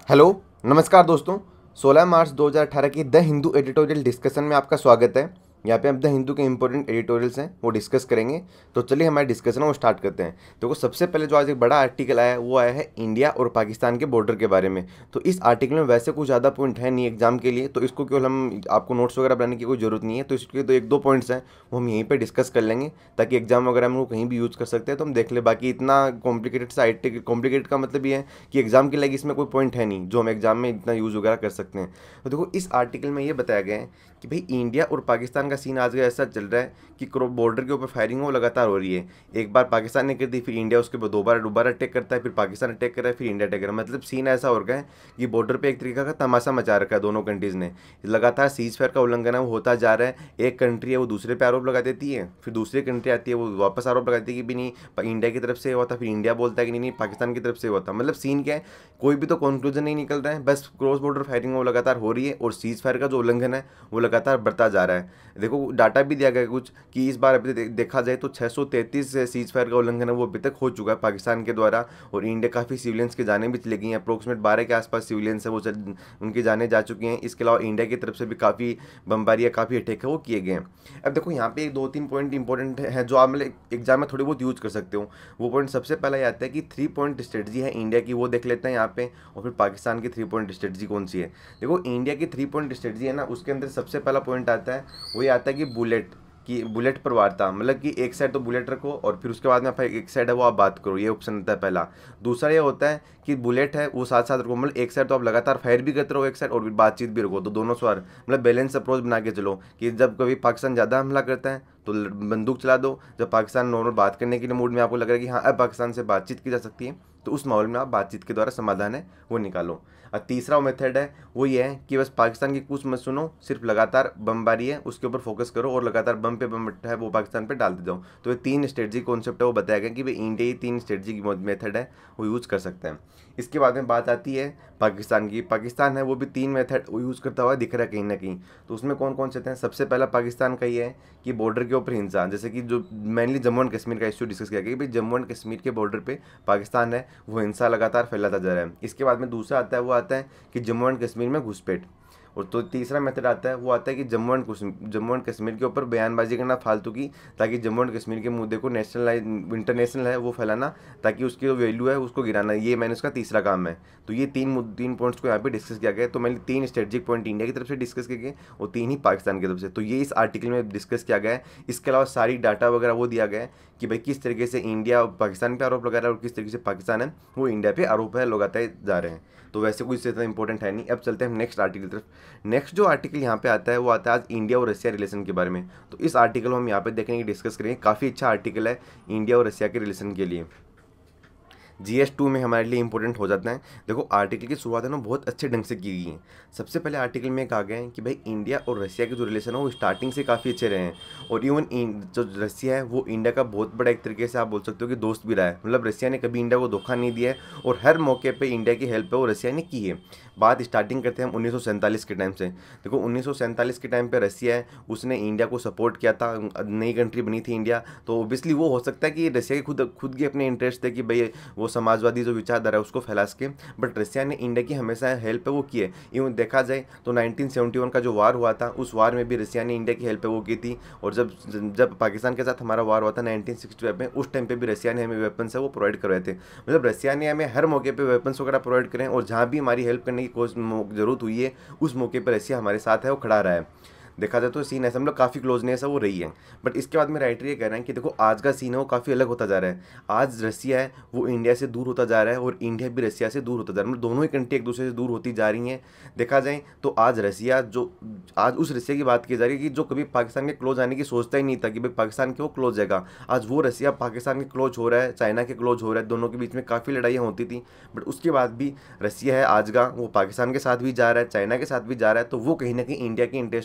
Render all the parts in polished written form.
Hello, नमस्कार दोस्तों। 16 मार्च 2018 की द हिंदू एडिटोरियल डिस्कशन में आपका स्वागत है। यहाँ पे हम द हिंदू के इंपॉर्टेंट एडिटोरियल्स हैं वो डिस्कस करेंगे। तो चलिए हमारे डिस्कशन को स्टार्ट करते हैं। देखो, सबसे पहले जो आज एक बड़ा आर्टिकल आया है वो आया है इंडिया और पाकिस्तान के बॉर्डर के बारे में। तो इस आर्टिकल में वैसे कुछ ज़्यादा पॉइंट है नहीं एग्जाम के लिए, तो इसको केवल हम आपको नोट्स वगैरह बनाने की कोई ज़रूरत नहीं है। तो इसके तो एक दो पॉइंट्स हैं वो हम यहीं पर डिस्कस कर लेंगे ताकि एग्जाम वगैरह में वो कहीं भी यूज़ कर सकते हैं। तो हम देख ले, बाकी इतना कॉम्प्लिकेटेड सा आर्टिकल, कॉम्प्लिकेटेड का मतलब ये है कि एग्जाम के लिए इसमें कोई पॉइंट है नहीं जो हम एग्जाम में इतना यूज़ वगैरह कर सकते हैं। तो देखो, इस आर्टिकल में ये बताया गया है कि भाई इंडिया और पाकिस्तान का सीन आज ऐसा चल रहा है कि बॉर्डर के ऊपर फायरिंग वो लगातार हो रही है। एक बार पाकिस्तान ने कर दी, फिर इंडिया उसके बाद दोबारा अटैक करता है, फिर पाकिस्तान अटैक कर रहा है, फिर इंडिया अटैक कर रहा है। मतलब सीन ऐसा हो गया है कि बॉर्डर पे एक तरीका का तमाशा मचा रखा है दोनों कंट्रीज़ ने। लगातार सीज फायर का उल्लंघन है वो होता जा रहा है। एक कंट्री है वो दूसरे पे आरोप लगा देती है, फिर दूसरी कंट्री आती है वो वापस आरोप लगाती है कि भी नहीं इंडिया की तरफ से हुआ था, फिर इंडिया बोलता है कि नहीं पाकिस्तान की तरफ से हुआ था। मतलब सीन क्या है, कोई भी तो कंक्लूजन नहीं निकल रहा है। बस क्रॉस बॉर्डर फायरिंग वो लगातार हो रही है और सीज फायर का जो उल्लंघन है वो लगातार बढ़ता जा रहा है। देखो, डाटा भी दिया गया है कुछ कि इस बार अभी देखा जाए तो 633 सीज फायर का उल्लंघन है वो अभी तक हो चुका है पाकिस्तान के द्वारा। और इंडिया काफ़ी सिविलियंस की जानें भी चली गई हैं। अप्रोक्सीमेट 12 के आसपास सिविलियंस है वो उनकी जानें जा चुकी हैं। इसके अलावा इंडिया की तरफ से भी काफ़ी बमबारी या काफ़ी अटैक है वो किए गए हैं। अब देखो, यहाँ पे एक दो तीन पॉइंट इंपॉर्टेंट है जो आप मतलब एग्जाम में थोड़ी बहुत यूज कर सकते हो। वो पॉइंट सबसे पहला ये आता है कि 3 पॉइंट स्ट्रेटजी है इंडिया की, वो देख लेते हैं यहाँ पे। और फिर पाकिस्तान की 3 पॉइंट स्ट्रेटजी कौन सी है। देखो, इंडिया की 3 पॉइंट स्ट्रेटजी है ना, उसके अंदर सबसे पहला पॉइंट आता है वो ये आता है कि बुलेट पर वार्ता, मतलब कि एक साइड तो बुलेट रखो और फिर उसके बाद में आप एक साइड है वो आप बात करो, ये ऑप्शन होता है पहला। दूसरा ये होता है कि बुलेट है वो साथ साथ रखो, मतलब एक साइड तो आप लगातार फायर भी करते रहो एक साइड और फिर बातचीत भी रखो। तो दोनों स्वार मतलब बैलेंस अप्रोच बना के चलो कि जब कभी पाकिस्तान ज़्यादा हमला करता है तो बंदूक चला दो, जब पाकिस्तान नॉर्मल बात करने के लिए मूड में आपको लग रहा है कि हाँ अब पाकिस्तान से बातचीत की जा सकती है तो उस माहौल में आप बातचीत के द्वारा समाधान है वो निकालो। और तीसरा मेथड है वो ये है कि बस पाकिस्तान की कुछ मत सुनो, सिर्फ लगातार बमबारी है उसके ऊपर फोकस करो और लगातार बम पे बम है वो पाकिस्तान पे डालते जाओ। तो ये 3 स्ट्रेटजी कॉन्सेप्ट है वो बताया गया कि भाई इंडिया ये 3 स्ट्रेटजी की मेथड है वो यूज़ कर सकते हैं। इसके बाद में बात आती है पाकिस्तान की। पाकिस्तान है वो भी 3 मेथड यूज़ करता हुआ दिख रहा है कहीं ना कहीं। तो उसमें कौन कौन से हैं। सबसे पहला पाकिस्तान का ये है कि बॉर्डर के ऊपर हिंसा, जैसे कि जो मेनली जम्मू एंड कश्मीर का इश्यू डिस्कस किया गया कि भाई जम्मू एंड कश्मीर के बॉर्डर पे पाकिस्तान है वो हिंसा लगातार फैलाता जा रहा है। इसके बाद में दूसरा आता है वो आता है कि जम्मू एंड कश्मीर में घुसपैठ। और तो तीसरा मेथड आता है वो आता है कि जम्मू एंड कश्मीर के ऊपर बयानबाजी करना फालतू की, ताकि जम्मू एंड कश्मीर के मुद्दे को इंटरनेशनल है वो फैलाना, ताकि उसकी जो वैल्यू है उसको गिराना। ये मैंने उसका तीसरा काम है। तो ये तीन पॉइंट्स को यहाँ पे डिस्कस किया गया। तो मैंने 3 स्ट्रेटेजिक पॉइंट इंडिया की तरफ से डिस्कस किए गए और 3 ही पाकिस्तान की तरफ से। तो ये इस आर्टिकल में डिस्कस किया गया है। इसके अलावा सारी डाटा वगैरह वो दिया गया है कि भाई किस तरीके से इंडिया पाकिस्तान पे आरोप लगा रहा है और किस तरीके से पाकिस्तान है वो इंडिया पे आरोप है लगाते जा रहे हैं। तो वैसे कुछ इतना इंपॉर्टेंट है नहीं। अब चलते हैं नेक्स्ट आर्टिकल की तरफ। नेक्स्ट जो आर्टिकल यहाँ पे आता है वो आता है आज इंडिया और रशिया रिलेशन के बारे में। तो इस आर्टिकल में हम यहाँ पे देखने की डिस्कस करेंगे। काफ़ी अच्छा आर्टिकल है इंडिया और रशिया के रिलेशन के लिए। GS2 में हमारे लिए इंपॉर्टेंट हो जाता है। देखो, आर्टिकल की शुरुआत है ना बहुत अच्छे ढंग से की गई है। सबसे पहले आर्टिकल में कहा गया है कि भाई इंडिया और रशिया के जो रिलेशन है वो स्टार्टिंग से काफ़ी अच्छे रहे हैं। और इवन जो रशिया है वो इंडिया का बहुत बड़ा एक तरीके से आप बोल सकते हो कि दोस्त भी रहा है। मतलब रशिया ने कभी इंडिया को धोखा नहीं दिया है और हर मौके पर इंडिया की हेल्प है वो रशिया ने की है। बात स्टार्टिंग करते हैं हम 1947 के टाइम से। देखो, 1947 के टाइम पे रशिया है उसने इंडिया को सपोर्ट किया था। नई कंट्री बनी थी इंडिया, तो ओबियसली वो हो सकता है कि रशिया के खुद के अपने इंटरेस्ट थे कि भाई वो समाजवादी जो विचारधारा है उसको फैला सके। बट रशिया ने इंडिया की हमेशा हेल्प है वो की है। इवन देखा जाए तो 1971 का जो वार हुआ था उस वार में भी रशिया ने इंडिया की हेल्प है वो की थी। और जब पाकिस्तान के साथ हमारा वार हुआ था 1965 में, उस टाइम पे भी रशिया ने हमें वेपन्स है वो प्रोवाइड करवाए थे। मतलब रशिया ने हमें हर मौके पर वेपन्स वगैरह प्रोवाइड करें और जहाँ भी हमारी हेल्प करने की जरूरत हुई है उस मौके पर रशिया हमारे साथ है वो खड़ा रहा है। देखा जाए तो सीन ऐसा मतलब काफ़ी क्लोजनेस है वो रही है। बट इसके बाद में राइटर ये कह रहे हैं कि देखो आज का सीन है वो काफ़ी अलग होता जा रहा है। आज रशिया है वो इंडिया से दूर होता जा रहा है और इंडिया भी रशिया से दूर होता जा रहा है। मतलब दोनों ही कंट्री एक दूसरे से दूर होती जा रही हैं। देखा जाए तो आज उस रशिया की बात की जा रही है कि जो कभी पाकिस्तान के क्लोज आने की सोचता ही नहीं था कि भाई पाकिस्तान के वो क्लोज जाएगा, आज वो रशिया पाकिस्तान के क्लोज हो रहा है, चाइना के क्लोज हो रहा है। दोनों के बीच में काफ़ी लड़ाइयाँ होती थी। बट उसके बाद भी रशिया है आज का वो पाकिस्तान के साथ भी जा रहा है, चाइना के साथ भी जा रहा है। तो वो कहीं ना कहीं इंडिया के इंटरेस्ट के लिए अच्छी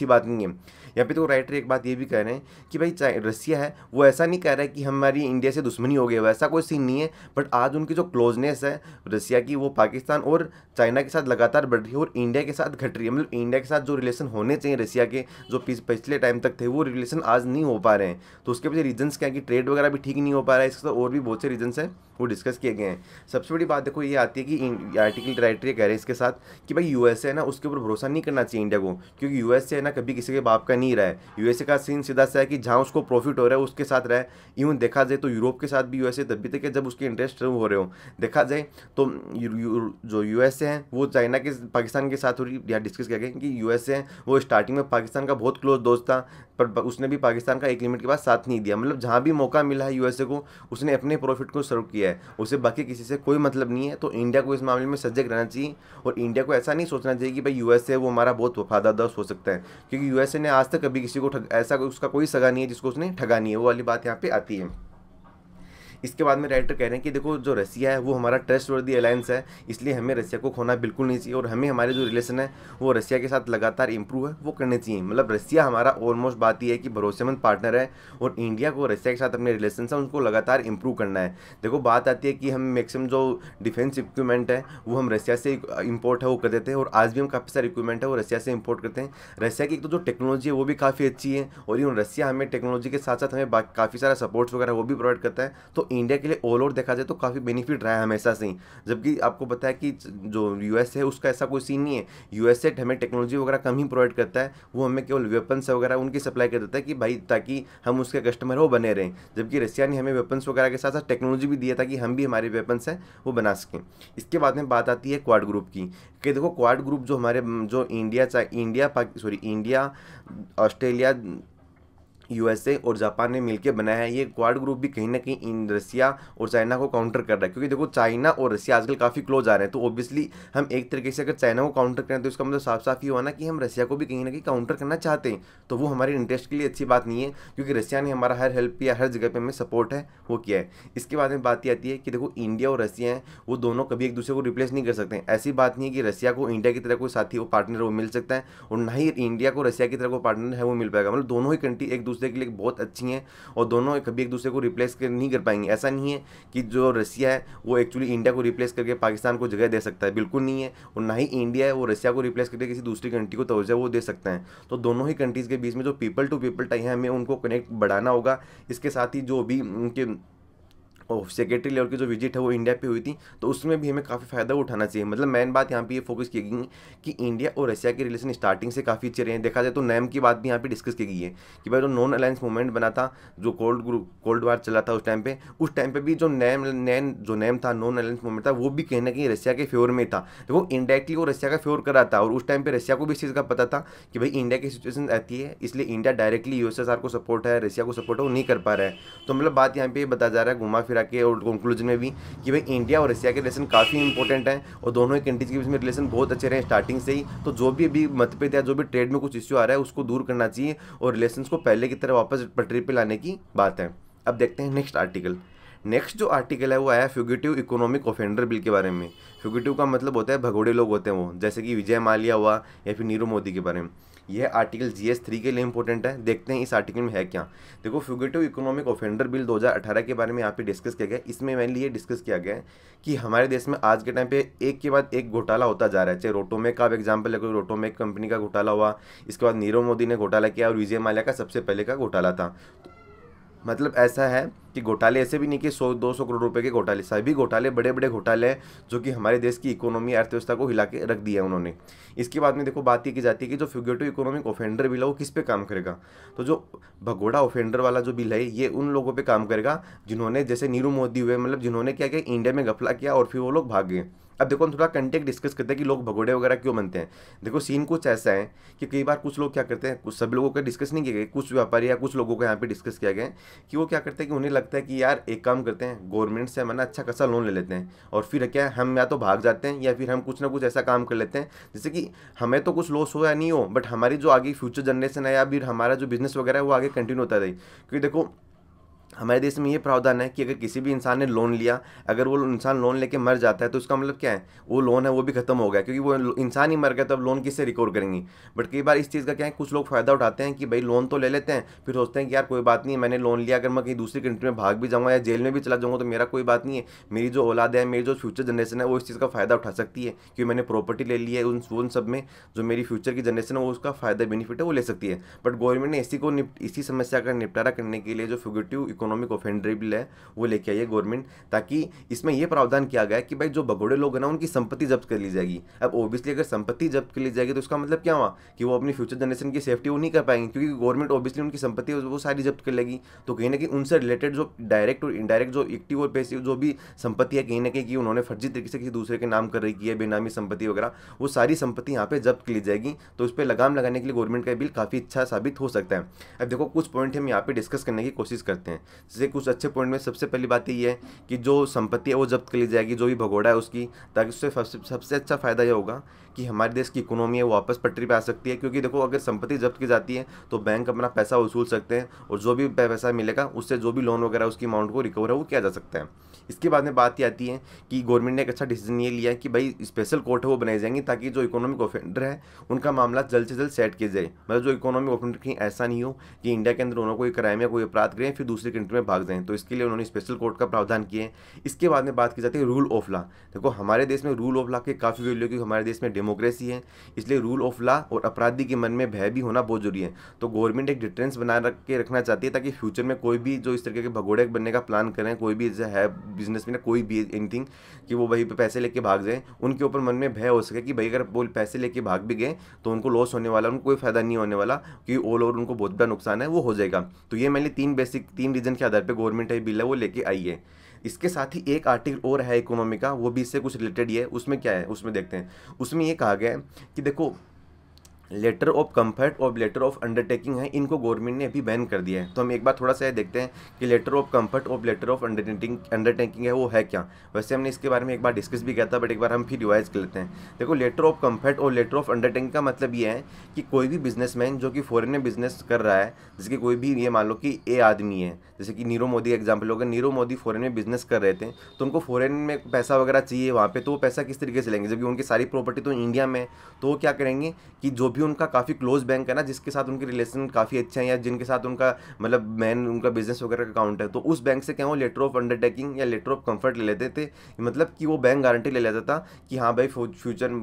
बात नहीं है। यहाँ पे तो राइटर एक बात ये भी कह रहे हैं कि भाई रसिया है वो ऐसा नहीं कह रहा है कि हमारी इंडिया से दुश्मनी हो गई, वैसा कोई सीन नहीं है, बट आज उनकी जो क्लोजनेस है रसिया की वो पाकिस्तान और चाइना के साथ लगातार बढ़ रही है और इंडिया के साथ घट रही है। मतलब इंडिया के साथ जो रिलेशन होने चाहिए रसिया के, जो पिछले टाइम तक थे, वो रिलेशन आज नहीं हो पा रहे हैं। तो उसके पीछे रीजंस क्या है कि ट्रेड वगैरह भी ठीक नहीं हो पा रहा है, इसके साथ और भी बहुत से रीजंस हैं वो डिस्कस किए गए हैं। सबसे बड़ी बात देखो ये आती है कि आर्टिकल राइटर ये कह रहे हैं इसके साथ कि भाई यूएसए है ना उसके ऊपर भरोसा नहीं करना चाहिए इंडिया को, क्योंकि यूएसए है ना कभी किसी के बाप का नहीं रहा है। यूएसए का सीन सीधा सा है कि जहाँ उसको प्रॉफिट हो रहा है उसके साथ रहा है। इवन देखा जाए तो यूरोप के साथ भी यूएसए तब भी तक है जब उसके इंटरेस्ट हो रहे हो। देखा जाए तो जो यूएसए है वो चाइना के पाकिस्तान के साथ यहाँ डिस्कस किया गया कि यूएसए है वो स्टार्टिंग में पाकिस्तान का बहुत क्लोज दोस्त था, पर उसने भी पाकिस्तान का एक लिमिट के बाद साथ नहीं दिया। मतलब जहाँ भी मौका मिला है यूएसए को उसने अपने प्रॉफिट को सर्व किया है, उसे बाकी किसी से कोई मतलब नहीं है। तो इंडिया को इस मामले में सजग रहना चाहिए और इंडिया को ऐसा नहीं सोचना चाहिए कि भाई यूएसए वो हमारा बहुत वफादार दोस्त हो सकता है, क्योंकि यूएसए ने आज तक कभी किसी को ऐसा उसका कोई सगा नहीं है जिसको उसने ठगा नहीं है, वो वाली बात यहाँ पे आती है। इसके बाद में राइटर कह रहे हैं कि देखो जो रसिया है वो हमारा ट्रस्ट वर्दी अलायंस है, इसलिए हमें रसिया को खोना बिल्कुल नहीं चाहिए और हमें हमारे जो रिलेशन है वो रसिया के साथ लगातार इंप्रूव है वो करने चाहिए। मतलब रसिया हमारा ऑलमोस्ट बात ये है कि भरोसेमंद पार्टनर है और इंडिया को रसिया के साथ अपने रिलेशन है उनको लगातार इंप्रूव करना है। देखो बात आती है कि हम मैक्सिमम जो डिफेंस इक्विपमेंट है वो हम रसिया से इंपोर्ट है वो कर देते हैं और आज भी हम काफ़ी सारे इक्विपमेंट है वो रसिया से इंपोर्ट करते हैं। रसिया की तो जो टेक्नोलॉजी है वो भी काफ़ी अच्छी है और इन रसिया हमें टेक्नोलॉजी के साथ साथ हमें काफ़ी सारा सपोर्ट्स वगैरह वो भी प्रोवाइड करता है। तो इंडिया के लिए ऑल ओवर देखा जाए तो काफ़ी बेनिफिट रहा है हमेशा से ही। जबकि आपको पता है कि जो यूएस है उसका ऐसा कोई सीन नहीं है, यूएसए हमें टेक्नोलॉजी वगैरह कम ही प्रोवाइड करता है, वो हमें केवल वेपन्स वगैरह उनकी सप्लाई कर देता है कि भाई ताकि हम उसके कस्टमर हो बने रहें। जबकि रसिया ने हमें वेपन्स वगैरह के साथ साथ टेक्नोलॉजी भी दिया ताकि हम भी हमारे वेपन्स हैं वो बना सकें। इसके बाद में बात आती है क्वाड ग्रुप की कि देखो क्वाड ग्रुप जो हमारे जो इंडिया ऑस्ट्रेलिया यूएसए और जापान ने मिलकर बनाया है, ये क्वाड ग्रुप भी कहीं ना कहीं रसिया और चाइना को काउंटर कर रहा है। क्योंकि देखो चाइना और रसिया आजकल काफ़ी क्लोज आ रहे हैं, तो ऑब्वियसली हम एक तरीके से अगर चाइना को काउंटर करें तो इसका मतलब साफ साफ ये हुआ ना कि हम रसिया को भी कहीं ना कहीं काउंटर करना चाहते हैं। तो वो हमारे इंटरेस्ट के लिए अच्छी बात नहीं है, क्योंकि रसिया ने हमारा हर हेल्प या हर जगह पर हमें सपोर्ट है वो किया है। इसके बाद में बात ये आती है कि देखो इंडिया और रसिया हैं वो दोनों कभी एक दूसरे को रिप्लेस नहीं कर सकते। ऐसी बात नहीं है कि रसिया को इंडिया की तरह कोई साथी वो पार्टनर वो मिल सकता है और ना ही इंडिया को रसिया की तरह कोई पार्टनर है वो मिल पाएगा। मतलब दोनों ही कंट्री एक दूसरे के लिए बहुत अच्छी हैं और दोनों कभी एक दूसरे को रिप्लेस नहीं कर पाएंगे। ऐसा नहीं है कि जो रसिया है वो एक्चुअली इंडिया को रिप्लेस करके पाकिस्तान को जगह दे सकता है, बिल्कुल नहीं है। और ना ही इंडिया है वो रसिया को रिप्लेस करके किसी दूसरी कंट्री को तवज्जो वो दे सकता है। तो दोनों ही कंट्रीज़ के बीच में जो पीपल टू पीपल टाई है हमें उनको कनेक्ट बढ़ाना होगा। इसके साथ ही जो भी उनके और सेक्रेटरी लेवल की जो विजिट है वो इंडिया पे हुई थी, तो उसमें भी हमें काफ़ी फ़ायदा उठाना चाहिए। मतलब मेन बात यहाँ पे ये फोकस की गई कि इंडिया और रशिया के रिलेशन स्टार्टिंग से काफ़ी अच्छे रहे हैं। देखा जाए तो नैम की बात भी यहाँ पे डिस्कस की गई है कि भाई जो नॉन अलायंस मूवमेंट बना था, जो कोल्ड वार चला था उस टाइम पे भी जो नेम था, नॉन अलायंस मूवमेंट था, वो भी कहीं ना कहीं रशिया के फेवर में था। देखो इनडायरेक्टली वो रशिया का फेवर कर रहा था और उस टाइम पर रशिया को भी इस चीज़ का पता था कि भाई इंडिया की सिचुएशन आती है, इसलिए इंडिया डायरेक्टली यूएसएसआर को सपोर्ट है, रशिया को सपोर्ट है वो नहीं कर पा रहा है। तो मतलब बात यहाँ पे बताया जा रहा है घुमा फिरा के और कंक्लूजन में भी कि भाई इंडिया और रशिया के रिलेशन काफ़ी इंपॉर्टेंट हैं और दोनों ही कंट्रीज के बीच में रिलेशन बहुत अच्छे रहे स्टार्टिंग से ही। तो जो भी अभी मतभेद या जो भी ट्रेड में कुछ इश्यू आ रहा है उसको दूर करना चाहिए और रिलेशन को पहले की तरह वापस पटरी पर लाने की बात है। अब देखते हैं नेक्स्ट आर्टिकल। नेक्स्ट जो आर्टिकल है वो आया फ्यूगिटिव इकोनॉमिक ऑफेंडर बिल के बारे में। फ्यूगिटिव का मतलब होता है भगोड़े लोग होते हैं वो, जैसे कि विजय माल्या हुआ या फिर नीरव मोदी के बारे में। यह आर्टिकल GS 3 के लिए इंपॉर्टेंट है। देखते हैं इस आर्टिकल में है क्या। देखो फ्यूगिटिव इकोनॉमिक ऑफेंडर बिल 2018 के बारे में यहाँ पे डिस्कस किया गया। इसमें मेनली ये डिस्कस किया गया है कि हमारे देश में आज के टाइम पे एक के बाद एक घोटाला होता जा रहा है। चाहे रोटोमेक का एग्जाम्पल है, कोई रोटोमेक कंपनी का घोटाला हुआ, इसके बाद नीरव मोदी ने घोटाला किया और विजय माल्या का सबसे पहले का घोटाला था। मतलब ऐसा है कि घोटाले ऐसे भी नहीं कि 100-200 करोड़ रुपए के घोटाले, सभी घोटाले बड़े बड़े घोटाले हैं जो कि हमारे देश की इकोनॉमी अर्थव्यवस्था को हिला के रख दिया उन्होंने। इसके बाद में देखो बात ये की जाती है कि जो फ्यूगिटिव इकोनॉमिक ऑफेंडर बिल है वो किस पे काम करेगा। तो जो भगोड़ा ऑफेंडर वाला जो बिल है ये उन लोगों पे काम करेगा जिन्होंने, जैसे नीरव मोदी हुए, मतलब जिन्होंने क्या किया, इंडिया में घपला किया और फिर वो लोग भाग गए। अब देखो हम थोड़ा कंटेक्ट डिस्कस करते हैं कि लोग भगोड़े वगैरह क्यों बनते हैं। देखो सीन कुछ ऐसा है कि कई बार कुछ लोग क्या करते हैं, कुछ सब लोगों का डिस्कस नहीं किया गया, कुछ व्यापारी या कुछ लोगों का यहाँ पे डिस्कस किया गया है कि वो क्या करते हैं कि उन्हें लगता है कि यार एक काम करते हैं, गवर्नमेंट से हम ना अच्छा खासा लोन ले लेते हैं और फिर क्या हम या तो भाग जाते हैं या फिर हम कुछ ना कुछ ऐसा काम कर लेते हैं जैसे कि हमें तो कुछ लॉस हो या नहीं हो, बट हमारी जो आगे फ्यूचर जनरेशन है या फिर हमारा जो बिजनेस वगैरह है वो आगे कंटिन्यू होता रहे। क्योंकि देखो हमारे देश में ये प्रावधान है कि अगर किसी भी इंसान ने लोन लिया, अगर वो इंसान लोन लेके मर जाता है तो उसका मतलब क्या है, वो लोन है वो भी खत्म हो गया, क्योंकि वो इंसान ही मर गया तो अब लोन किससे रिकवर करेंगे। बट कई बार इस चीज़ का क्या है, कुछ लोग फ़ायदा उठाते हैं कि भाई लोन तो ले लेते हैं, फिर सोचते हैं कि यार कोई बात नहीं है, मैंने लोन लिया, अगर मैं कहीं दूसरी कंट्री में भाग भी जाऊँगा या जेल में भी चला जाऊँगा तो मेरा कोई बात नहीं है, मेरी जो औलाद है, मेरी जो फ्यूचर जनरेशन है वो इस चीज़ का फ़ायदा उठा सकती है, क्योंकि मैंने प्रॉपर्टी ले ली है, उन सब में जो मेरी फ्यूचर की जनरेशन है वो उसका फ़ायदा बेनिफिट है वो ले सकती है। बट गवर्नमेंट ने इसी समस्या का निपटारा करने के लिए जो फ्यूगिटिव इकोनॉमिक ऑफेंडर बिल है वो लेके आई है गवर्नमेंट, ताकि इसमें यह प्रावधान किया गया है कि भाई जो भगोड़े लोग हैं ना उनकी संपत्ति जब्त कर ली जाएगी। अब ओबियसली अगर संपत्ति जब्त कर ली जाएगी तो उसका मतलब क्या हुआ कि वो अपनी फ्यूचर जनरेशन की सेफ्टी वो नहीं कर पाएंगे, क्योंकि गवर्नमेंट ओबियसली उनकी संपत्ति वो सारी जब्त कर लेगी। तो कहीं ना कहीं उनसे रिलेटेड जो डायरेक्ट और इनडायरेक्ट जो एक्टिव और पैसिव जो भी संपत्ति है कहीं ना कहीं कि उन्होंने फर्जी तरीके से किसी दूसरे के नाम कर रही है, बेनामी संपत्ति वगैरह, वो सारी संपत्ति यहाँ पे जब्त कर ली जाएगी। तो इस पर लगाम लगाने के लिए गवर्नमेंट का बिल काफ़ी अच्छा साबित हो सकता है। अब देखो कुछ पॉइंट हम यहाँ पे डिस्कस करने की कोशिश करते हैं। जैसे कुछ अच्छे पॉइंट में सबसे पहली बात ये है कि जो संपत्ति है वो जब्त कर ली जाएगी, जो भी भगोड़ा है उसकी, ताकि उससे सबसे अच्छा फ़ायदा ये होगा कि हमारे देश की इकोनॉमी है वो वापस पटरी पे आ सकती है। क्योंकि देखो अगर संपत्ति जब्त की जाती है तो बैंक अपना पैसा वसूल सकते हैं और जो भी पैसा मिलेगा उससे जो भी लोन वगैरह उसकी अमाउंट को रिकवर है वो किया जा सकता है। इसके बाद में बात ये आती है कि गवर्नमेंट ने एक अच्छा डिसीजन ये लिया है कि भाई स्पेशल कोर्ट है वो बनाई जाएंगी, ताकि जो इकोनॉमिक ऑफेंडर है उनका मामला जल्द से जल्द सेट किया जाए। मतलब जो इकोनॉमिक ऑफेंडर कहीं ऐसा नहीं हो कि इंडिया के अंदर उन्होंने कोई क्राइम या कोई अपराध करें फिर दूसरी कंट्री में भाग जाएं, तो इसके लिए उन्होंने स्पेशल कोर्ट का प्रावधान किए हैं। इसके बाद में बात की जाती है रूल ऑफ लॉ। देखो हमारे देश में रूल ऑफ लॉ की काफ़ी वैल्यू है, क्योंकि हमारे देश में डेमोक्रेसी है, इसलिए रूल ऑफ लॉ और अपराधी के मन में भय भी होना बहुत जरूरी है। तो गवर्नमेंट एक डिटरेंस बना के रखना चाहती है, ताकि फ्यूचर में कोई भी जो इस तरीके के भगोड़े बनने का प्लान करें, कोई भी है बिजनेस में कोई भी एनीथिंग, कि वो वही पैसे लेके भाग जाए, उनके ऊपर मन में भय हो सके कि भाई अगर वो पैसे लेके भाग भी गए तो उनको लॉस होने वाला, उनको कोई फायदा नहीं होने वाला, क्योंकि ऑल ओवर उनको बहुत बड़ा नुकसान है वो हो जाएगा। तो ये मैंने तीन रीजन के आधार पर गवर्नमेंट है बिल है वो लेके आई है। इसके साथ ही एक आर्टिकल और है इकोनॉमी का, वो भी इससे कुछ रिलेटेड ही है। उसमें क्या है उसमें देखते हैं। उसमें ये कहा गया है कि देखो लेटर ऑफ कंफर्ट और लेटर ऑफ अंडरटेकिंग है, इनको गवर्नमेंट ने अभी बैन कर दिया है। तो हम एक बार थोड़ा सा देखते हैं कि लेटर ऑफ कंफर्ट और लेटर ऑफ अंडरटेकिंग है वो है क्या। वैसे हमने इसके बारे में एक बार डिस्कस भी किया था, बट एक बार हम फिर रिवाइज कर लेते हैं। देखो लेटर ऑफ कंफर्ट और लेटर ऑफ अंडरटेकिंग का मतलब ये है कि कोई भी बिजनेसमैन जो कि फॉरेन में बिजनेस कर रहा है, जैसे कि कोई भी ये मान लो कि ए आदमी है, जैसे कि नीरव मोदी एग्जाम्पल होगा, नीरव मोदी फॉरेन में बिजनेस कर रहे थे तो उनको फॉरेन में पैसा वगैरह चाहिए वहाँ पे, तो वो पैसा किस तरीके से लेंगे, जबकि उनकी सारी प्रॉपर्टी तो इंडिया में। तो वो क्या करेंगे कि जो भी उनका काफ़ी क्लोज बैंक है ना, जिसके साथ उनके रिलेशन काफ़ी अच्छे हैं या जिनके साथ उनका मतलब मेन उनका बिजनेस वगैरह का अकाउंट है, तो उस बैंक से क्या वो लेटर ऑफ अंडरटेकिंग या लेटर ऑफ कंफर्ट ले लेते थे। मतलब कि वो बैंक गारंटी ले लेता था कि हाँ भाई फ्यूचर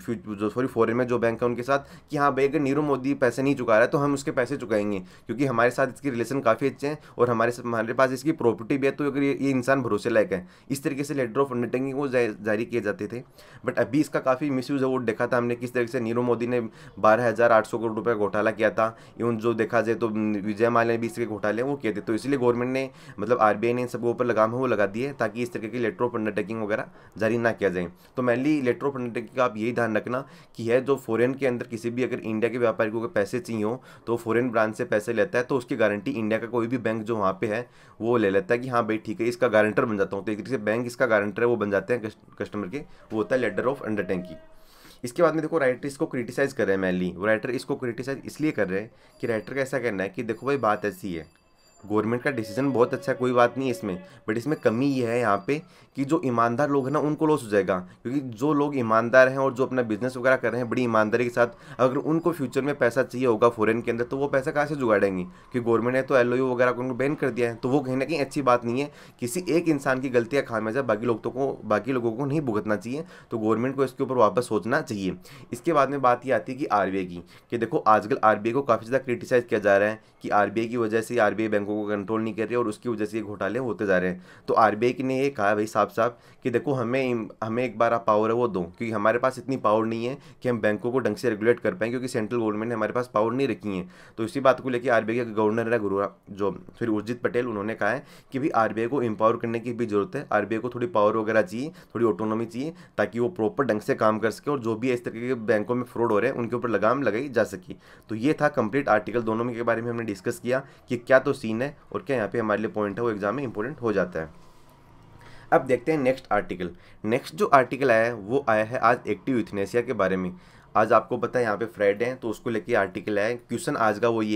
फॉरेन में जो बैंक है उनके साथ कि हाँ भाई अगर नीरव मोदी पैसे नहीं चुका रहा है तो हम उसके पैसे चुकाएंगे, क्योंकि हमारे साथ इसके रिलेशन काफ़ी अच्छे हैं और हमारे पास इसकी प्रॉपर्टी भी है, तो अगर ये इंसान भरोसे लायक है। इस तरीके से लेटर ऑफ अंडरटेकिंग वो जारी किए जाते थे। बट अभी इसका काफ़ी मिसयूज है वो देखा था हमने, किस तरीके से नीरव मोदी ने 12,800 करोड़ रुपए घोटाला किया था। इवन जो देखा जाए तो विजय माल्या ने भी इसके घोटाले वो किए थे। तो इसलिए गवर्नमेंट ने मतलब आरबीआई ने इन सबके ऊपर लगाम है वो लगा दी है, ताकि इस तरीके की लेटर ऑफ अंडरटेकिंग वगैरह जारी ना किया जाए। तो मेनली लेटर ऑफ अंडरटेकिंग का आप यही ध्यान रखना कि है जो फॉरेन के अंदर किसी भी अगर इंडिया के व्यापारी को पैसे चाहिए हो तो फॉरेन ब्रांच से पैसे लेता है, तो उसकी गारंटी इंडिया का कोई भी बैंक जो वहाँ पे है वो ले लेता है कि हाँ भाई ठीक है इसका गारंटर बन जाता हूँ। तो एक तरीके से बैंक इसका गारंटर है वो बन जाते हैं कस्टमर के, वो होता है लेटर ऑफ अंडरटेकिंग। इसके बाद में देखो राइटर इसको क्रिटिसाइज कर रहे हैं, मेनली राइटर इसको क्रिटिसाइज इसलिए कर रहे हैं कि राइटर का ऐसा कहना है कि देखो भाई बात ऐसी है, गवर्नमेंट का डिसीजन बहुत अच्छा है, कोई बात नहीं है इसमें, बट इसमें कमी ये है यहाँ पे कि जो ईमानदार लोग हैं ना उनको लॉस हो जाएगा। क्योंकि जो लोग ईमानदार हैं और जो अपना बिजनेस वगैरह कर रहे हैं बड़ी ईमानदारी के साथ, अगर उनको फ्यूचर में पैसा चाहिए होगा फॉरेन के अंदर तो वो पैसा कहाँ से जुगाड़ेंगे, क्योंकि गवर्नमेंट ने तो एलओयू वगैरह को उनको बैन कर दिया है। तो वो कहीं ना कहीं अच्छी बात नहीं है, किसी एक इंसान की गलती या खामियाजा बाकी लोगों को नहीं भुगतना चाहिए। तो गवर्नमेंट को इसके ऊपर वापस सोचना चाहिए। इसके बाद में बात ये आती है कि आरबीआई की, कि देखो आजकल आरबीआई को काफ़ी ज़्यादा क्रिटिसाइज किया जा रहा है कि आरबीआई की वजह से आरबीआई बैंकों को कंट्रोल नहीं कर रही है और उसकी वजह से ये घोटाले होते जा रहे हैं। तो आरबीआई ने ये कहा भाई साफ साफ कि देखो हमें एक बार आप पावर है वो दो, क्योंकि हमारे पास इतनी पावर नहीं है कि हम बैंकों को ढंग से रेगुलेट कर पाएँ, क्योंकि सेंट्रल गवर्नमेंट ने हमारे पास पावर नहीं रखी है। तो इसी बात को लेकर आरबीआई के गवर्नर है जो फिर उर्जित पटेल, उन्होंने कहा है कि भाई आरबीआई को एम्पावर करने की भी जरूरत है, आरबीआई को थोड़ी पावर वगैरह चाहिए, थोड़ी ऑटोनॉमी चाहिए, ताकि वो प्रॉपर ढंग से काम कर सके और जो भी इस तरीके के बैंकों में फ्रॉड हो रहे हैं उनके ऊपर लगाम लगाई जा सके। तो ये था कंप्लीट आर्टिकल, दोनों में के बारे में हमने डिस्कस किया कि क्या तो सीन है और क्या यहाँ पे हमारे लिए पॉइंट है वो एग्जाम में इंपॉर्टेंट हो जाता है। अब देखते हैं नेक्स्ट आर्टिकल। नेक्स्ट जो आर्टिकल आया है वो आया है आज एक्टिव यूथनेसिया के बारे में। आज आपको पता है यहाँ पे फ्राइडे है तो उसको लेके आर्टिकल आया है। क्वेश्चन आज का वो ये है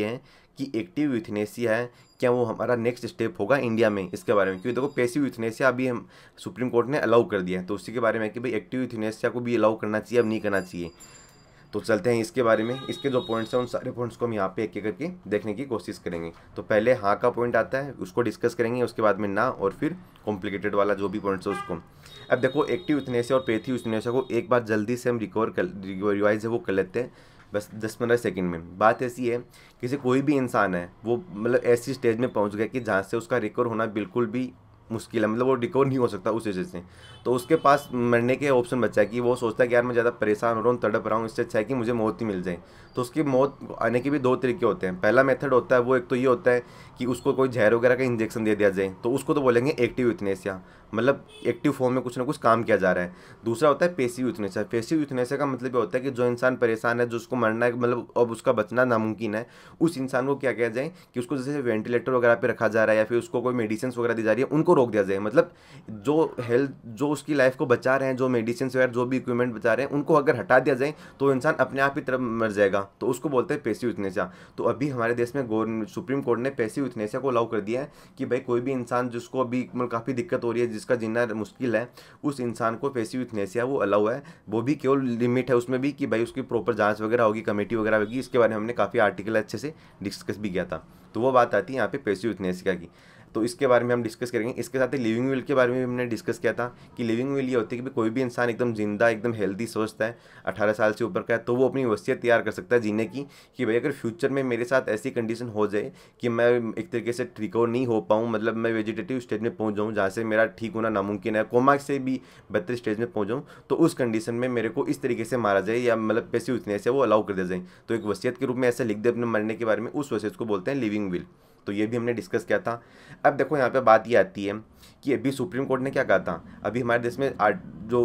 कि एक्टिव यूथनेसिया है, क्या वो हमारा नेक्स्ट स्टेप होगा इंडिया में, इसके बारे में। क्योंकि देखो पैसिव यूथनेसिया अभी हम सुप्रीम कोर्ट ने अलाउ कर दिया है, तो उसी के बारे में कि भाई एक्टिव यूथनेसिया को भी अलाउ करना चाहिए, अब नहीं करना चाहिए। तो चलते हैं इसके बारे में। इसके जो पॉइंट्स हैं उन सारे पॉइंट्स को हम यहाँ पे एक एक करके देखने की कोशिश करेंगे। तो पहले हाँ का पॉइंट आता है, उसको डिस्कस करेंगे, उसके बाद में ना, और फिर कॉम्प्लिकेटेड वाला जो भी पॉइंट्स है उसको। अब देखो एक्टिव यूथनेसिया और पैसिव यूथनेसिया को एक बार जल्दी से हम रिवाइज है वो कर लेते हैं, बस 10-15 सेकंड में। बात ऐसी है कि कोई भी इंसान है वो मतलब ऐसी स्टेज में पहुंच गया कि जहाँ से उसका रिकवर होना बिल्कुल भी मुश्किल है, मतलब वो रिकवर नहीं हो सकता उस वजह से। तो उसके पास मरने के ऑप्शन बचा है कि वो सोचता है कि यार मैं ज़्यादा परेशान हो रहा हूँ, तड़प रहा हूँ, इससे अच्छा है कि मुझे मौत ही मिल जाए। तो उसकी मौत आने के भी दो तरीके होते हैं। पहला मेथड होता है वो, एक तो ये होता है कि उसको कोई जहर वगैरह का इंजेक्शन दे दिया जाए, तो उसको तो बोलेंगे एक्टिव यूथनेसिया, मतलब एक्टिव फॉर्म में कुछ ना कुछ काम किया जा रहा है। दूसरा होता है पैसिव यूथनेसिया। पैसिव यूथनेसिया का मतलब ये होता है कि जो इंसान परेशान है, जो उसको मरना है, मतलब अब उसका बचना नामुमकिन है, उस इंसान को क्या किया जाए कि उसको जैसे वेंटिलेटर वगैरह पे रखा जा रहा है या फिर उसको कोई मेडिसिन वगैरह दी जा रही है, उनको रोक दिया जाए। मतलब जो हेल्थ, जो उसकी लाइफ को बचा रहे हैं, जो मेडिसिन वगैरह जो भी इक्विपमेंट बचा रहे हैं, उनको अगर हटा दिया जाए तो इंसान अपने आप ही तरफ मर जाएगा, तो उसको बोलते हैं पैसिव यूथनेसिया। तो अभी हमारे देश में सुप्रीम कोर्ट ने पैसिव यूथनेसिया को अलाउ कर दिया है कि भाई कोई भी इंसान जिसको अभी मतलब काफ़ी दिक्कत हो रही है, जिसका जीना मुश्किल है, उस इंसान को पैसिव यूथनेसिया वो अलाउ है। वो भी केवल लिमिट है उसमें भी कि भाई उसकी प्रॉपर जांच वगैरह होगी, कमेटी वगैरह होगी। इसके बारे में हमने काफ़ी आर्टिकल अच्छे से डिस्कस भी किया था। तो वो बात आती है यहाँ पे पैसिव यूथनेसिया की, तो इसके बारे में हम डिस्कस करेंगे। इसके साथ ही लिविंग विल के बारे में भी हमने डिस्कस किया था कि लिविंग विल ये होती है कि कोई भी इंसान एकदम जिंदा, एकदम हेल्दी, स्वस्थ है, 18 साल से ऊपर का है, तो वो अपनी वसीयत तैयार कर सकता है जीने की, कि भाई अगर फ्यूचर में मेरे साथ ऐसी कंडीशन हो जाए कि मैं एक तरीके से रिकवर नहीं हो पाऊँ, मतलब मैं वेजिटेटिव स्टेज में पहुँच जाऊँ जहाँ से मेरा ठीक होना नामुमकिन है, कोमा से भी बेहतर स्टेज में पहुँच जाऊँ, तो उस कंडीशन में मेरे को इस तरीके से मारा जाए या मतलब पैसिव यूथनेसिया से वो अलाउ कर दिया जाए। तो एक वसीयत के रूप में ऐसे लिख दे अपने मरने के बारे में, उस वसीयत को बोलते हैं लिविंग विल। तो ये भी हमने डिस्कस किया था। अब देखो यहाँ पे बात ये आती है कि अभी सुप्रीम कोर्ट ने क्या कहा था, अभी हमारे देश में जो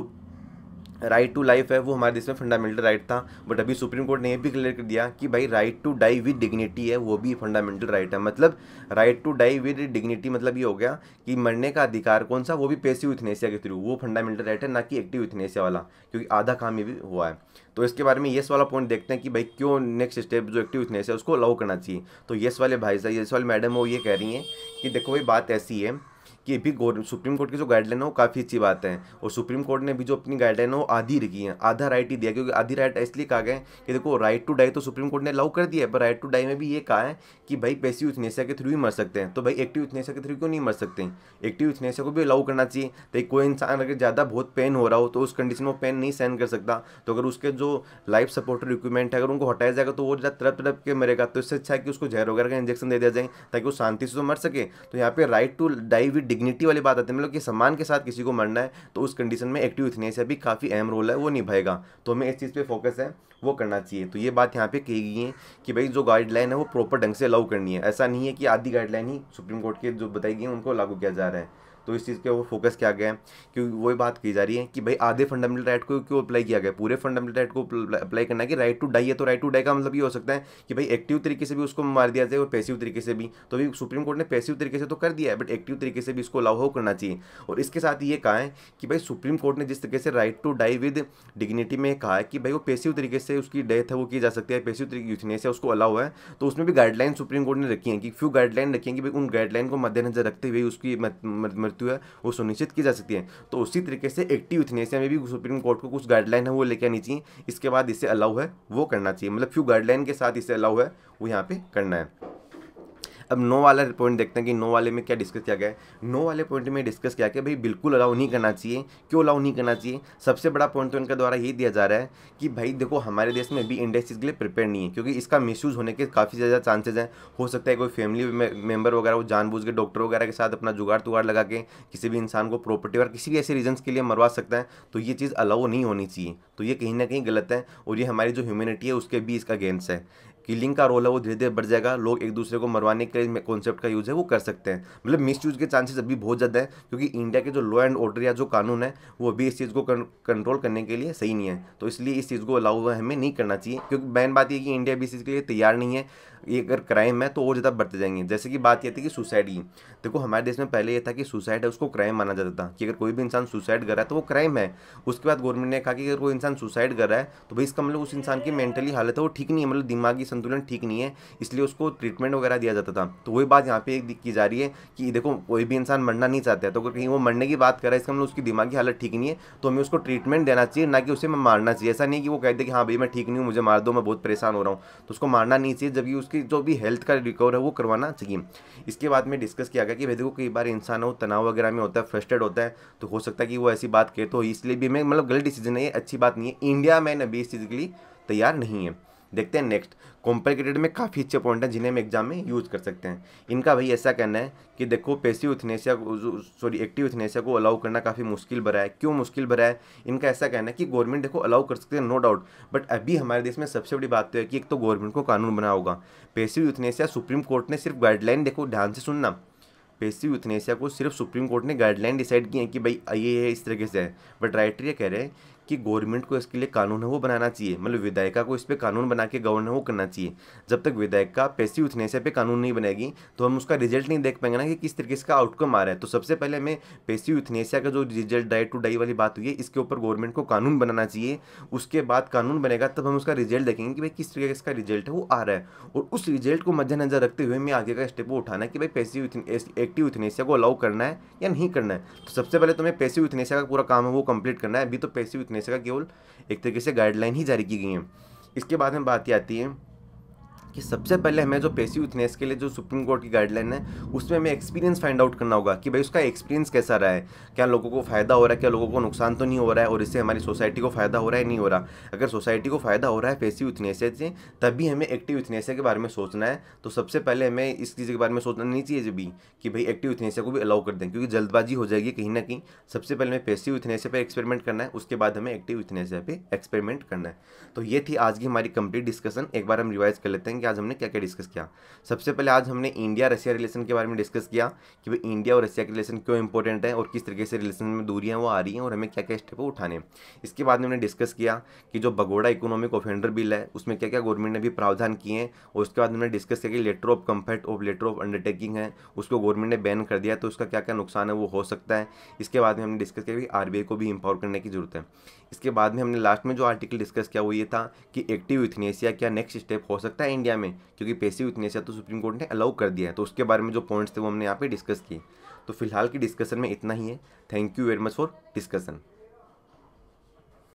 राइट टू लाइफ है वो हमारे देश में फंडामेंटल राइट था, बट अभी सुप्रीम कोर्ट ने ये भी क्लियर कर दिया कि भाई right to die with dignity है, वो भी फंडामेंटल राइट है। मतलब right to die with dignity मतलब ये हो गया कि मरने का अधिकार कौन सा, वो भी पैसिव यूथनेसिया के थ्रू, वो फंडामेंटल राइट है, ना कि एक्टिव यूथनेसिया वाला, क्योंकि आधा काम ये भी हुआ है। तो इसके बारे में येस वाला पॉइंट देखते हैं कि भाई क्यों नेक्स्ट स्टेप जो एक्टिव यूथनेसिया है उसको अलाउ करना चाहिए। तो येस वाले भाई साहब, येस वाले मैडम वो ये कह रही हैं कि देखो भाई बात ऐसी है कि भी सुप्रीम कोर्ट की जो गाइडलाइन है वो काफ़ी अच्छी बात है, और सुप्रीम कोर्ट ने भी जो अपनी गाइडलाइन है वो आधी रखी है, आधा राइट ही दिया, क्योंकि आधी राइट इसलिए कहा गया है कि देखो राइट टू डाई तो सुप्रीम कोर्ट ने अलाउ कर दिया है, पर राइट टू डाई में भी ये कहा है कि भाई पैसिव यूथनेसिया के थ्रू ही मर सकते हैं, तो भाई एक्टिव यूथनेसिया के थ्रू क्यों नहीं मर सकते। एक्टिव यूथनेसिया को भी अलाउ करना चाहिए। तो कोई इंसान अगर ज़्यादा बहुत पेन हो रहा हो तो उस कंडीशन में पेन नहीं सहन कर सकता, तो अगर उसके जो लाइफ सपोर्टर इक्विपमेंट है अगर उनको हटाया जाएगा तो वो ज़्यादा तड़प तड़प के मरेगा। तो इससे अच्छा है कि उसको जहर वगैरह का इंजेक्शन दे दिया जाए ताकि वो शांति से तो मर सके। तो यहाँ पे right to die with dignity वाली बात आती है, मतलब कि सम्मान के साथ किसी को मरना है, तो उस कंडीशन में एक्टिव यूथनेसिया भी काफ़ी अहम रोल है, वो निभाएगा। तो हमें इस चीज़ पे फोकस है वो करना चाहिए। तो ये बात यहाँ पे कही गई है कि भाई जो गाइडलाइन है वो प्रॉपर ढंग से अलाउ करनी है, ऐसा नहीं है कि आधी गाइडलाइन ही सुप्रीम कोर्ट के जो बताई गई है उनको लागू किया जा रहा है। तो इस चीज़ के वो फोकस किया गया है, क्योंकि वही बात की जा रही है कि भाई आधे फंडामेंटल राइट को क्यों अप्लाई किया गया, पूरे फंडामेंटल राइट को अप्लाई करना है कि राइट टू डाई है, तो राइट टू डाई का मतलब ये हो सकता है कि भाई एक्टिव तरीके से भी उसको मार दिया जाए और पैसिव तरीके से भी। तो अभी सुप्रीम कोर्ट ने पैसिव तरीके से तो कर दिया है, बट एक्टिव तरीके से भी इसको अलाउ हो करना चाहिए। और इसके साथ ये कहा है कि भाई सुप्रीम कोर्ट ने जिस तरीके से right to die with dignity में कहा है कि भाई वो पैसिव तरीके से उसकी डेथ है वो की जा सकती है, पैसिव तरीके यूथनेसिया उसको अलाउ है, तो उसमें भी गाइडलाइन सुप्रीम कोर्ट ने रखी है कि फ्यू गाइडलाइन रखी है कि भाई उन गाइडलाइन को मद्देनजर रखते हुए उसकी मृत्यु है वो सुनिश्चित की जा सकती है। तो उसी तरीके से एक्टिव यूथनेसिया में भी सुप्रीम कोर्ट को कुछ गाइडलाइन है वो लेके आनी चाहिए, इसके बाद इसे अलाउ है वो करना चाहिए, मतलब फ्यू गाइडलाइन के साथ इसे अलाउ है वो यहाँ पे करना है। अब नो वाला पॉइंट देखते हैं कि नो वाले में क्या डिस्कस किया गया है। नो वाले पॉइंट में डिस्कस किया कि भाई बिल्कुल अलाउ नहीं करना चाहिए। क्यों अलाउ नहीं करना चाहिए? सबसे बड़ा पॉइंट तो इनके द्वारा यही दिया जा रहा है कि भाई देखो हमारे देश में भी इंडिया इस चीज़ के लिए प्रिपेयर नहीं है, क्योंकि इसका मिसयूज़ होने के काफ़ी ज़्यादा चांसेज हैं। हो सकता है कोई फैमिली मेम्बर वगैरह वो जानबूझ के डॉक्टर वगैरह के साथ अपना जुगाड़ तुगाड़ लगा के किसी भी इंसान को प्रॉपर्टी और किसी भी ऐसे रीजन्स के लिए मरवा सकता है, तो ये चीज़ अलाउ नहीं होनी चाहिए। तो ये कहीं ना कहीं गलत है, और ये हमारी जो ह्यूमैनिटी है उसके भी इसका अगेंस्ट है। किलिंग का रोल है वो धीरे धीरे बढ़ जाएगा, लोग एक दूसरे को मरवाने के लिए कॉन्सेप्ट का यूज़ है वो कर सकते हैं, मतलब मिस यूज़ के चांसेस अभी बहुत ज़्यादा है, क्योंकि इंडिया के जो लॉ एंड ऑर्डर या जो कानून है वो अभी इस चीज़ को कंट्रोल करने के लिए सही नहीं है। तो इसलिए इस चीज़ को अलाउ हमें नहीं करना चाहिए, क्योंकि मेन बात ये कि इंडिया भी इस चीज़ के लिए तैयार नहीं है। ये अगर क्राइम है तो और ज़्यादा बढ़ते जाएंगे। जैसे कि बात ये थी कि सुसाइड की, देखो हमारे देश में पहले ये था कि सुसाइड है उसको क्राइम माना जाता था, कि अगर कोई भी इंसान सुसाइड कर रहा है तो वो क्राइम है। उसके बाद गवर्नमेंट ने कहा कि अगर कोई इंसान सुसाइड कर रहा है तो भाई इसका मतलब उस इंसान की मेंटली हालत है वो ठीक नहीं है, मतलब दिमागी संतुलन ठीक नहीं है, इसलिए उसको ट्रीटमेंट वगैरह दिया जाता था। तो वही बात यहाँ पे की जा रही है कि देखो कोई भी इंसान मरना नहीं चाहता है, तो अगर कहीं वो मरने की बात कर रहा है इसका मतलब उसकी दिमागी हालत ठीक नहीं है, तो हमें उसको ट्रीटमेंट देना चाहिए, ना कि उसे मारना चाहिए। ऐसा नहीं कि वो कहते कि हाँ भाई मैं ठीक नहीं हूँ, मुझे मार दो, मैं बहुत परेशान हो रहा हूँ, तो उसको मारना नहीं चाहिए, जबकि उसकी जो भी हेल्थ का रिकवर है वो करवाना चाहिए। इसके बाद में डिस्कस किया गया कि भाई देखो कई बार इंसान हो तनाव वगैरह में होता है, फ्रस्ट्रेट होता है, तो हो सकता है कि वो ऐसी बात कहे, तो इसलिए भी मैं मतलब गलत डिसीजन है, ये अच्छी बात नहीं है। इंडिया में अभी इस चीज़ के लिए तैयार नहीं है। देखते हैं नेक्स्ट। कॉम्प्लिकेटेड में काफ़ी अच्छे पॉइंट हैं जिन्हें हम एग्जाम में यूज़ कर सकते हैं। इनका भाई ऐसा कहना है कि देखो पैसिव यूथनेसिया एक्टिव यूथनेसिया को अलाउ करना काफ़ी मुश्किल भरा है। क्यों मुश्किल भरा है? इनका ऐसा कहना है कि गवर्नमेंट देखो अलाउ कर सकते हैं, नो डाउट, बट अभी हमारे देश में सबसे बड़ी बात तो है कि एक तो गवर्नमेंट को कानून बना होगा। पैसिव यूथनेसिया सुप्रीम कोर्ट ने सिर्फ गाइडलाइन, देखो ध्यान से सुनना, पैसिव यूथनेसिया को सिर्फ सुप्रीम कोर्ट ने गाइडलाइन डिसाइड की है कि भाई ये इस तरीके से है, बट राइटर ये कह रहे हैं कि गवर्नमेंट को इसके लिए कानून है वो बनाना चाहिए, मतलब विधायिका को इस पे कानून बना के गवर्न है वो करना चाहिए। जब तक विधायिका पैसिव यूथनेसिया पे कानून नहीं बनेगी तो हम उसका रिजल्ट नहीं देख पाएंगे ना कि किस तरीके से का आउटकम आ रहा है। तो सबसे पहले हमें पैसिव यूथनेसिया का जो रिजल्ट डाई टू डाई वाली बात हुई है इसके ऊपर गवर्नमेंट को कानून बनाना चाहिए। उसके बाद कानून बनेगा तब हम उसका रिजल्ट देखेंगे कि भाई किस तरीके का रिजल्ट है वो आ रहा है, और उस रिजल्ट को मद्देनजर रखते हुए हमें आगे का स्टेप वो उठाना है कि भाई पैसिव एक्टिव यूथनेसिया को अलाउ करना है या नहीं करना है। तो सबसे पहले तुम्हें पैसिव यूथनेसिया का पूरा काम है वो कंप्लीट करना है। अभी तो पैसिव यूथनेसिया का केवल एक तरीके से गाइडलाइन ही जारी की गई है। इसके बाद में बात ये आती है कि सबसे पहले हमें जो पैसिव यूथनेसिया के लिए जो सुप्रीम कोर्ट की गाइडलाइन है उसमें हमें एक्सपीरियंस फाइंड आउट करना होगा कि भाई उसका एक्सपीरियंस कैसा रहा है, क्या लोगों को फ़ायदा हो रहा है, क्या लोगों को नुकसान तो नहीं हो रहा है, और इससे हमारी सोसाइटी को फ़ायदा हो रहा है नहीं हो रहा। अगर सोसाइटी को फ़ायदा हो रहा है पैसिव यूथनेसिया से तभी हमें एक्टिव यूथनेसिया के बारे में सोचना है। तो सबसे पहले हमें इस चीज़ के बारे में सोचना नहीं चाहिए जब भी कि भाई एक्टिव यूथनेसिया को भी अलाउ कर दें, क्योंकि जल्दबाजी हो जाएगी कहीं ना कहीं। सबसे पहले हमें पैसिव यूथनेसिया पे एक्सपेरिमेंट करना है, उसके बाद हमें एक्टिव यूथनेसिया पे एक्सपेरिमेंट करना है। तो ये थी आज की हमारी कंप्लीट डिस्कशन। एक बार हम रिवाइज कर लेते हैं कि आज हमने क्या क्या डिस्कस किया। सबसे पहले आज हमने इंडिया रशिया रिलेशन के बारे में डिस्कस किया कि भाई इंडिया और रशिया के रिलेशन क्यों इंपॉर्टेंट है और किस तरीके से रिलेशन में दूरियां वो आ रही हैं और हमें क्या क्या स्टेप उठाने। इसके बाद हमने डिस्कस किया कि जो भगोड़ा इकोनॉमिक ऑफेंडर बिल है उसमें क्या क्या गवर्नमेंट ने भी प्रावधान किए हैं, और उसके बाद हमने डिस्कस किया कि लेटर ऑफ कंफर्ट और लेटर ऑफ अंडरटेकिंग है उसको गवर्नमेंट ने बैन कर दिया, तो उसका क्या क्या नुकसान है वो हो सकता है। इसके बाद में हमने डिस्कस किया कि आरबीआई को भी एम्पावर करने की जरूरत है। इसके बाद में हमने लास्ट में जो आर्टिकल डिस्कस किया वो ये था कि एक्टिव यूथनेसिया क्या नेक्स्ट स्टेप हो सकता है इंडिया में, क्योंकि पैसिव यूथनेसिया तो सुप्रीम कोर्ट ने अलाउ कर दिया है। तो उसके बारे में जो पॉइंट्स थे वो हमने यहाँ पे डिस्कस किए। तो फिलहाल की डिस्कशन में इतना ही है। Thank you very much for discussion.